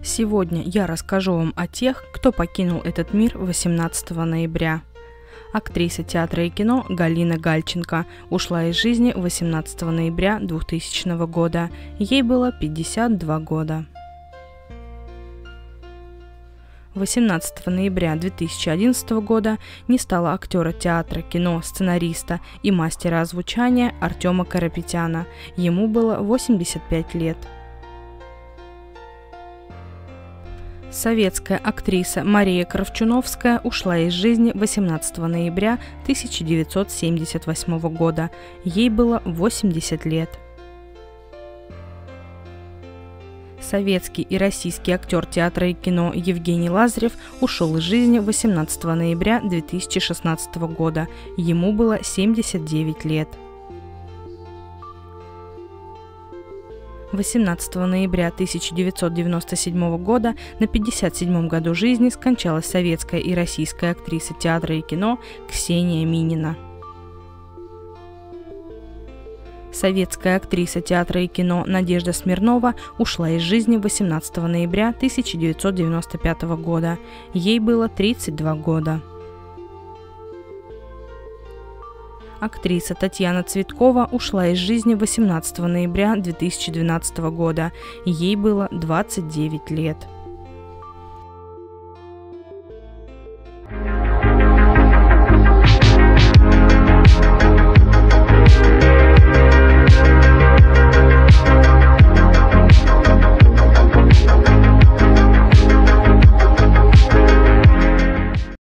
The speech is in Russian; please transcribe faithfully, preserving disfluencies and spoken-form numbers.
Сегодня я расскажу вам о тех, кто покинул этот мир восемнадцатого ноября. Актриса театра и кино Галина Гальченко ушла из жизни восемнадцатого ноября двухтысячного года. Ей было пятьдесят два года. восемнадцатого ноября две тысячи одиннадцатого года не стало актера театра, кино, сценариста и мастера озвучания Артема Карапетяна. Ему было восемьдесят пять лет. Советская актриса Мария Кравчуновская ушла из жизни восемнадцатого ноября тысяча девятьсот семьдесят восьмого года. Ей было восемьдесят лет. Советский и российский актер театра и кино Евгений Лазарев ушел из жизни восемнадцатого ноября две тысячи шестнадцатого года. Ему было семьдесят девять лет. восемнадцатого ноября тысяча девятьсот девяносто седьмого года на пятьдесят седьмом году жизни скончалась советская и российская актриса театра и кино Ксения Минина. Советская актриса театра и кино Надежда Смирнова ушла из жизни восемнадцатого ноября тысяча девятьсот девяносто пятого года. Ей было тридцать два года. Актриса Татьяна Цветкова ушла из жизни восемнадцатого ноября две тысячи двенадцатого года. Ей было двадцать девять лет.